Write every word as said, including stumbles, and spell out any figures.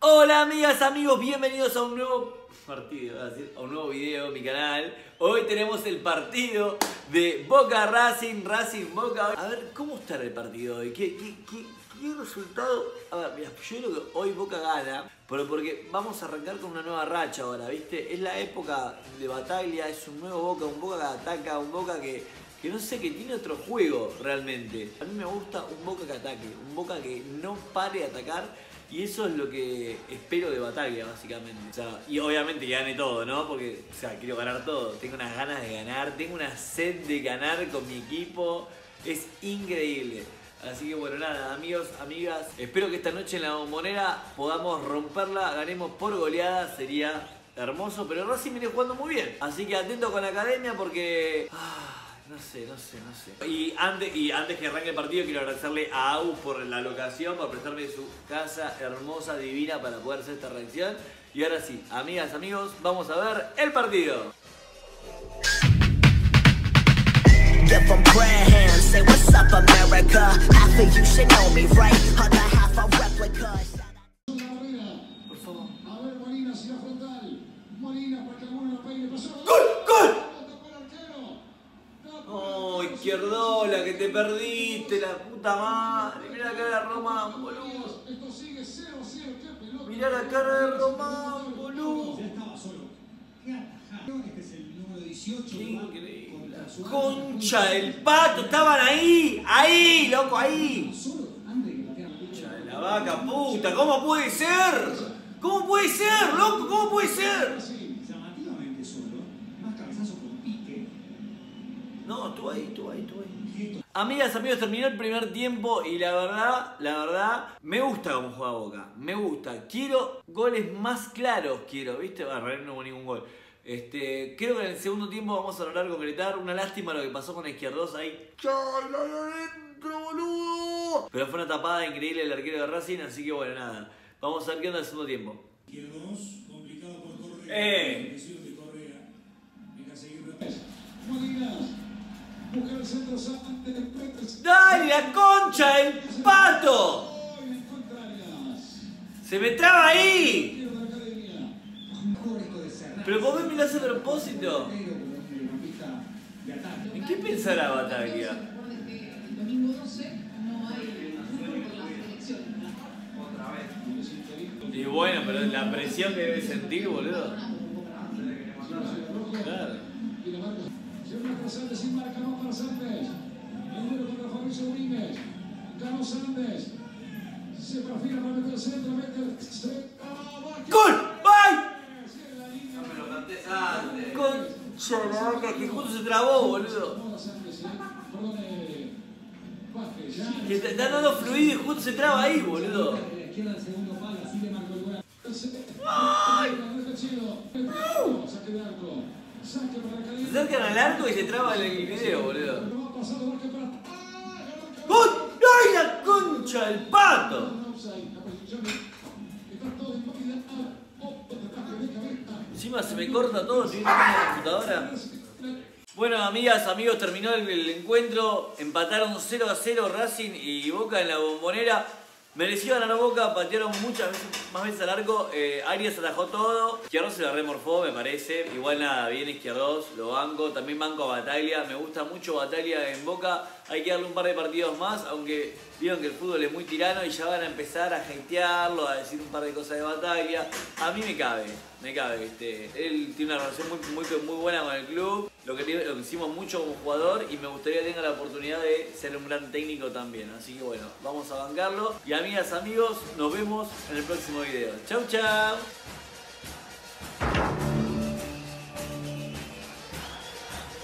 Hola amigas, amigos, bienvenidos a un nuevo partido, a, decir, a un nuevo video en mi canal. Hoy tenemos el partido de Boca Racing, Racing Boca. A ver, ¿cómo está el partido hoy? ¿Qué, qué, qué, qué resultado? A ver, mira, yo creo que hoy Boca gana, pero porque vamos a arrancar con una nueva racha ahora, ¿viste? Es la época de Bataglia, es un nuevo Boca, un Boca que ataca, un Boca que... que no sé, que tiene otro juego realmente. A mí me gusta un Boca que ataque, un Boca que no pare de atacar. Y eso es lo que espero de Bataglia, básicamente. O sea, y obviamente que gane todo, ¿no? Porque, o sea, quiero ganar todo. Tengo unas ganas de ganar, tengo una sed de ganar con mi equipo. Es increíble. Así que bueno, nada, amigos, amigas. Espero que esta noche en la Bombonera podamos romperla, ganemos por goleada. Sería hermoso, pero Racing viene jugando muy bien. Así que atento con la academia porque... Ah, no sé, no sé, no sé. Y antes, y antes que arranque el partido quiero agradecerle a Agus por la locación, por prestarme su casa hermosa, divina para poder hacer esta reacción. Y ahora sí, amigas, amigos, vamos a ver el partido. Por favor. A ver, Molina, si la frontal. Molina, para que alguno la pegue. Pasó. ¡Gol! ¡Gol! ¡Oh, Izquierdola, que te perdiste, la puta madre! Mirá la cara de Román, boludo. Esto sigue cero a cero. ¡Qué pelota! Mirá la cara de Román, boludo. Ya estaba solo. Qué atajado. Este es el número dieciocho. Qué increíble. Concha, el pato, estaban ahí, ahí, loco, ahí. Concha de la vaca, puta, ¿cómo puede ser? ¿Cómo puede ser, loco? ¿Cómo puede ser? Llamativamente solo. Más cabezazo con pique. No, estuvo ahí, estuvo ahí, estuvo ahí. Amigas, amigos, terminó el primer tiempo y la verdad, la verdad, me gusta cómo juega Boca. Me gusta. Quiero goles más claros, quiero, ¿viste? Bueno, en realidad no hubo ningún gol. Este, creo que en el segundo tiempo vamos a lograr concretar. Una lástima lo que pasó con Izquierdos ahí. ¡Chala adentro, boludo! Pero fue una tapada increíble del arquero de Racing, así que bueno, nada. Vamos a ver qué onda el segundo tiempo. Izquierdos, complicado por Correa. ¡Eh! Presión de Correa. Venga a seguir. Molina. Busca el centro, Sánchez, después. ¡Dale, la concha del pato! ¡Oh, en contrarias! ¡Se me traba ahí! Quiero de la academia. Mejor esto de cerrar. Pero vos me mirás a propósito. ¿En qué pensará Bataglia? El domingo doce no hay fútbol por las elecciones. Y bueno, pero la presión que debe sentir, boludo. Claro. Y la marca. Se une para Sánchez sin marca, no para Sánchez. El duro contra Fabricio Urimes. Ganó Sánchez. Se perfila para meter el centro, mete el centro. ¡Gol! ¡Ay! Cierra la línea. No me lo cantes antes. Concha de la vaca, que justo se trabó, boludo. Ahora Sánchez, ¿eh? Perdón, eh, Vázquez, ya. Que está dando fluido y justo se traba ahí, boludo. Izquierda del segundo palo, así le marcó el gol. ¡Ay! Saque de arco. Saque para la Se academia. acercan al arco y se traba el video, boludo. No ha pasado Vázquez para. ¡Uy! ¡Ay, la concha del pato! Encima se me corta todo, estoy viendo la computadora. Bueno, amigas, amigos, terminó el, el encuentro. Empataron cero a cero Racing y Boca en la Bombonera. Mereció ganar Boca, patearon muchas veces, más veces al arco. Eh, Arias atajó todo. Izquierdos se la remorfó, me parece. Igual nada, bien Izquierdos, lo banco. También banco a Bataglia. Me gusta mucho Bataglia en Boca. Hay que darle un par de partidos más, aunque vieron que el fútbol es muy tirano y ya van a empezar a hatearlo, a decir un par de cosas de Bataglia. A mí me cabe, me cabe. Este, él tiene una relación muy, muy, muy buena con el club. Lo que, lo que hicimos mucho como jugador y me gustaría que tenga la oportunidad de ser un gran técnico también. Así que bueno, vamos a bancarlo. Y amigas, amigos, nos vemos en el próximo video. Chau, chau.